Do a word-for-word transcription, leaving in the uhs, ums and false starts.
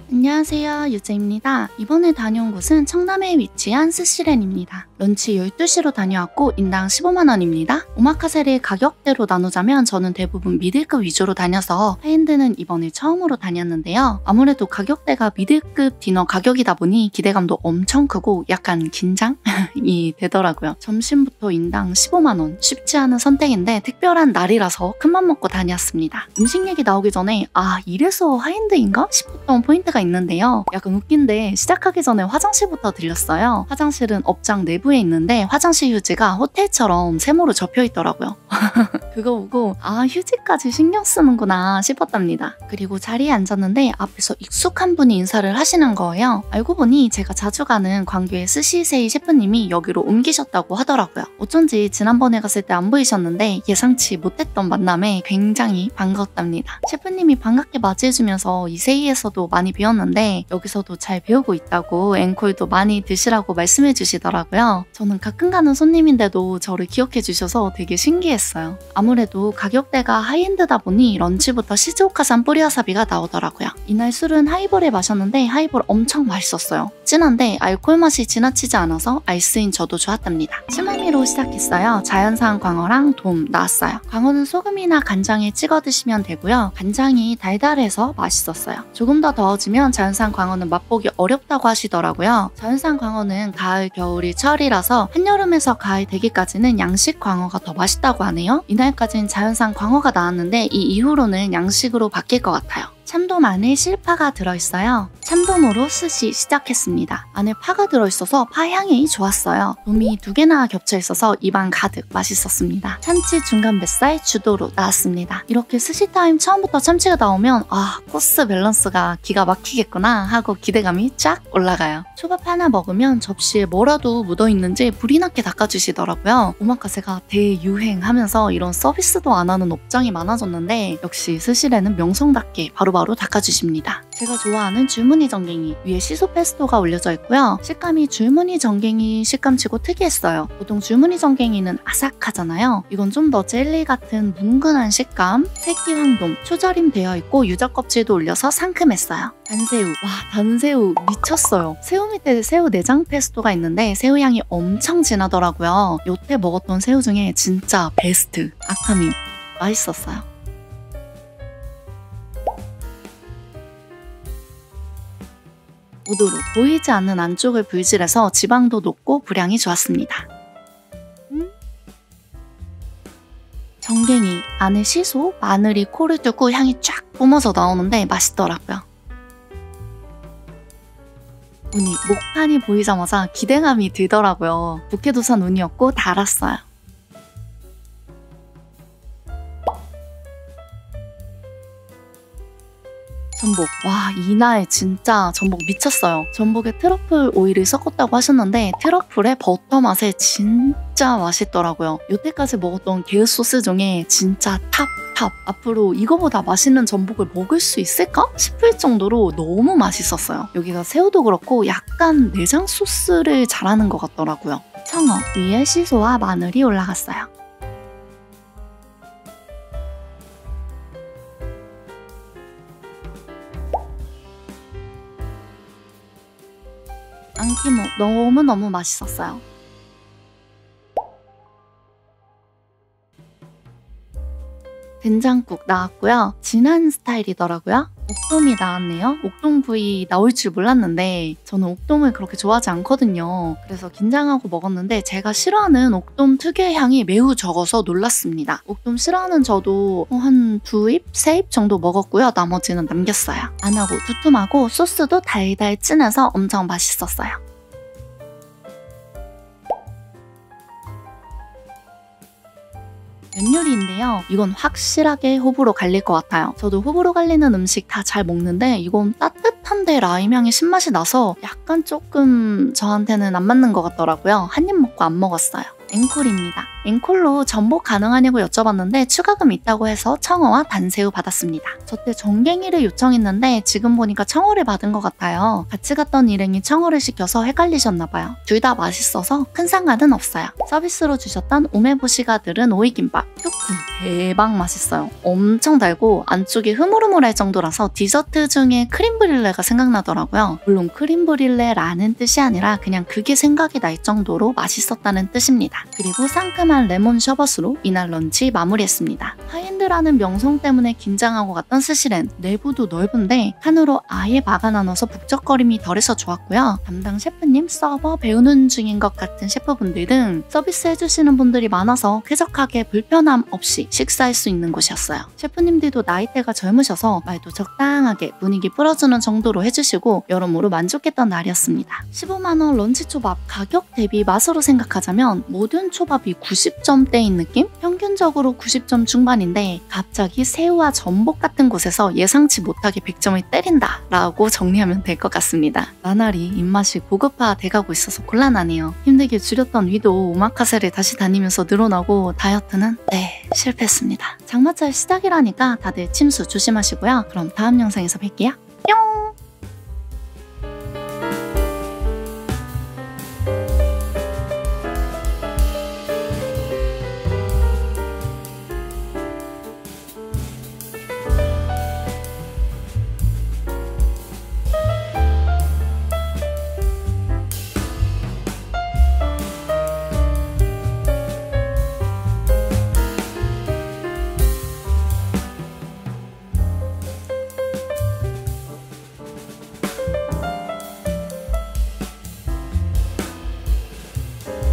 안녕하세요, 유재입니다. 이번에 다녀온 곳은 청남에 위치한 스시렌입니다. 런치 열두 시로 다녀왔고 인당 십오만 원입니다. 오마카세를 가격대로 나누자면 저는 대부분 미들급 위주로 다녀서 하이엔드는 이번에 처음으로 다녔는데요. 아무래도 가격대가 미들급 디너 가격이다 보니 기대감도 엄청 크고 약간 긴장이 되더라고요. 점심부터 인당 십오만 원, 쉽지 않은 선택인데 특별한 날이라서 큰맘 먹고 다녔습니다. 음식 얘기 나오기 전에 아 이래서 하이엔드인가 싶었던 포인트가 있는데요. 약간 웃긴데 시작하기 전에 화장실부터 들렸어요. 화장실은 업장 내부에 있는데 화장실 휴지가 호텔처럼 세모로 접혀 있더라고요. 그거 보고 아 휴지까지 신경 쓰는구나 싶었답니다. 그리고 자리에 앉았는데 앞에서 익숙한 분이 인사를 하시는 거예요. 알고 보니 제가 자주 가는 광교의 스시세이 셰프님이 여기로 옮기셨다고 하더라고요. 어쩐지 지난번에 갔을 때 안 보이셨는데 예상치 못했던 만남에 굉장히 반가웠답니다. 셰프님이 반갑게 맞이해주면서 이세이에서도 많이 배웠는데 여기서도 잘 배우고 있다고 앵콜도 많이 드시라고 말씀해 주시더라고요. 저는 가끔 가는 손님인데도 저를 기억해 주셔서 되게 신기했어요. 아무래도 가격대가 하이엔드다 보니 런치부터 시즈오카산 뿌리와사비가 나오더라고요. 이날 술은 하이볼을 마셨는데 하이볼 엄청 맛있었어요. 진한데 알코올 맛이 지나치지 않아서 아이스인 저도 좋았답니다. 츠마미로 시작했어요. 자연산 광어랑 돔 나왔어요. 광어는 소금이나 간장에 찍어 드시면 되고요. 간장이 달달해서 맛있었어요. 조금 더 더워지면 자연산 광어는 맛보기 어렵다고 하시더라고요. 자연산 광어는 가을, 겨울이 철이라서 한여름에서 가을 되기까지는 양식 광어가 더 맛있다고 하네요. 이날까지는 자연산 광어가 나왔는데 이 이후로는 양식으로 바뀔 것 같아요. 참돔 안에 실파가 들어있어요. 참돔으로 스시 시작했습니다. 안에 파가 들어있어서 파 향이 좋았어요. 돔이 두 개나 겹쳐있어서 입안 가득 맛있었습니다. 참치 중간 뱃살 주도로 나왔습니다. 이렇게 스시타임 처음부터 참치가 나오면 아 코스 밸런스가 기가 막히겠구나 하고 기대감이 쫙 올라가요. 초밥 하나 먹으면 접시에 뭐라도 묻어있는지 불이 나게 닦아주시더라고요. 오마카세가 대유행하면서 이런 서비스도 안 하는 업장이 많아졌는데 역시 스시레는 명성답게 바로 바로 닦아주십니다. 제가 좋아하는 줄무늬 전갱이 위에 시소 페스토가 올려져 있고요. 식감이 줄무늬 전갱이 식감치고 특이했어요. 보통 줄무늬 전갱이는 아삭하잖아요. 이건 좀 더 젤리 같은 뭉근한 식감, 새끼 황돔, 초절임 되어 있고 유자 껍질도 올려서 상큼했어요. 단새우, 와 단새우 미쳤어요. 새우 밑에 새우 내장 페스토가 있는데 새우 향이 엄청 진하더라고요. 여태 먹었던 새우 중에 진짜 베스트, 아카미 맛있었어요. 우도로 보이지 않는 안쪽을 불질해서 지방도 높고 불향이 좋았습니다. 음? 전갱이 안에 시소, 마늘이 코를 뚫고 향이 쫙 뿜어서 나오는데 맛있더라고요. 우니, 목판이 보이자마자 기대감이 들더라고요. 북해도산 우니였고 달았어요. 전복, 와 이날 진짜 전복 미쳤어요. 전복에 트러플 오일을 섞었다고 하셨는데 트러플의 버터 맛에 진짜 맛있더라고요. 여태까지 먹었던 게으 소스 중에 진짜 탑 탑! 앞으로 이거보다 맛있는 전복을 먹을 수 있을까 싶을 정도로 너무 맛있었어요. 여기가 새우도 그렇고 약간 내장 소스를 잘하는 것 같더라고요. 청어 위에 시소와 마늘이 올라갔어요. 안키모 너무너무 맛있었어요. 된장국 나왔고요. 진한 스타일이더라고요. 옥돔이 나왔네요. 옥돔 구이 나올 줄 몰랐는데 저는 옥돔을 그렇게 좋아하지 않거든요. 그래서 긴장하고 먹었는데 제가 싫어하는 옥돔 특유의 향이 매우 적어서 놀랐습니다. 옥돔 싫어하는 저도 한 두 입, 세 입 정도 먹었고요. 나머지는 남겼어요. 안 하고 두툼하고 소스도 달달 진해서 엄청 맛있었어요. 면 요리인데요. 이건 확실하게 호불호 갈릴 것 같아요. 저도 호불호 갈리는 음식 다 잘 먹는데 이건 따뜻한데 라임향의 신맛이 나서 약간 조금 저한테는 안 맞는 것 같더라고요. 한 입 먹고 안 먹었어요. 앵콜입니다. 앵콜로 전복 가능하냐고 여쭤봤는데 추가금 있다고 해서 청어와 단새우 받았습니다. 저 때 전갱이를 요청했는데 지금 보니까 청어를 받은 것 같아요. 같이 갔던 일행이 청어를 시켜서 헷갈리셨나봐요. 둘 다 맛있어서 큰 상관은 없어요. 서비스로 주셨던 오메보시가 들은 오이김밥. 큐쿠 대박 맛있어요. 엄청 달고 안쪽이 흐물흐물할 정도라서 디저트 중에 크림 브릴레가 생각나더라고요. 물론 크림 브릴레라는 뜻이 아니라 그냥 그게 생각이 날 정도로 맛있었다는 뜻입니다. 그리고 상큼한 레몬 셔벗으로 이날 런치 마무리했습니다. 하이엔드라는 명성 때문에 긴장하고 갔던 스시렌. 내부도 넓은데 칸으로 아예 막아 나눠서 북적거림이 덜해서 좋았고요. 담당 셰프님, 서버, 배우는 중인 것 같은 셰프분들 등 서비스해주시는 분들이 많아서 쾌적하게 불편함 없이 식사할 수 있는 곳이었어요. 셰프님들도 나이대가 젊으셔서 말도 적당하게 분위기 풀어주는 정도로 해주시고 여러모로 만족했던 날이었습니다. 십오만 원 런치 초밥 가격 대비 맛으로 생각하자면 모든 초밥이 구십 점대인 느낌? 평균적으로 구십 점 중반인데 갑자기 새우와 전복 같은 곳에서 예상치 못하게 백 점을 때린다 라고 정리하면 될 것 같습니다. 나날이 입맛이 고급화 돼가고 있어서 곤란하네요. 힘들게 줄였던 위도 오마카세를 다시 다니면서 늘어나고 다이어트는 네 실패했습니다. 장마철 시작이라니까 다들 침수 조심하시고요. 그럼 다음 영상에서 뵐게요.